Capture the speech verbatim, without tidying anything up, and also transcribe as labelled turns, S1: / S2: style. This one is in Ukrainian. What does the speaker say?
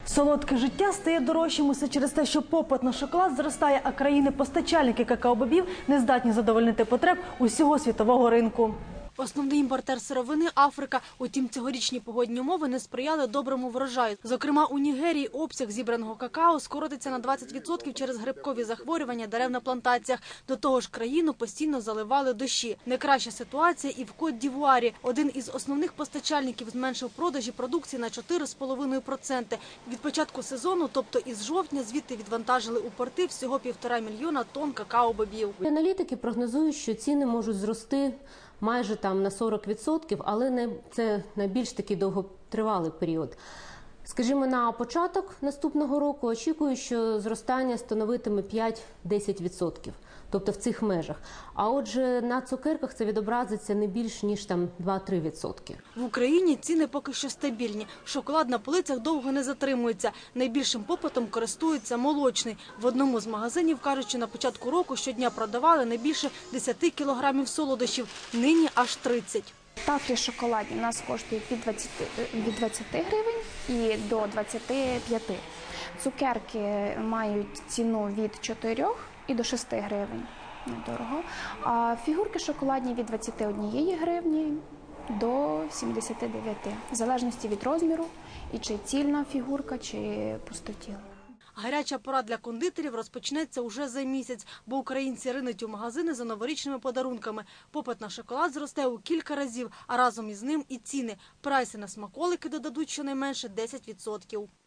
S1: Солодке життя стає дорожчим усе через те, що попит на шоколад зростає, а країни-постачальники какао-бобів не здатні задовольнити потреб усього світового ринку. Основний імпортер сировини – Африка. Утім, цьогорічні погодні умови не сприяли доброму врожаю. Зокрема, у Нігерії обсяг зібраного какао скоротиться на двадцять відсотків через грибкові захворювання дерев на плантаціях. До того ж, країну постійно заливали дощі. Не краща ситуація і в Кот-д'Івуарі. Один із основних постачальників зменшив продажі продукції на чотири з половиною відсотки. Від початку сезону, тобто із жовтня, звідти відвантажили у порти всього півтора мільйона тонн какао-бобів.
S2: Аналітики прогнозують, що ціни можуть зрости майже там на сорок відсотків, але не це на більш такий довготривалий період. Скажімо, на початок наступного року очікую, що зростання становитиме п'ять-десять відсотків, тобто в цих межах. А отже, на цукерках це відобразиться не більш ніж там два-три відсотки.
S1: В Україні ціни поки що стабільні. Шоколад на полицях довго не затримується. Найбільшим попитом користується молочний. В одному з магазинів кажуть, що на початку року щодня продавали не більше десяти кілограмів солодощів, нині аж тридцять.
S3: Тафлі шоколадні у нас коштують від двадцяти, від двадцяти гривень і до двадцяти п'яти. Цукерки мають ціну від чотирьох і до шести гривень. Недорого. А фігурки шоколадні від двадцяти однієї гривні до сімдесяти дев'яти. В залежності від розміру і чи цільна фігурка, чи пустотіла.
S1: Гаряча пора для кондитерів розпочнеться уже за місяць, бо українці ринуть у магазини за новорічними подарунками. Попит на шоколад зросте у кілька разів, а разом із ним і ціни. Прайси на смаколики додадуть щонайменше десять відсотків.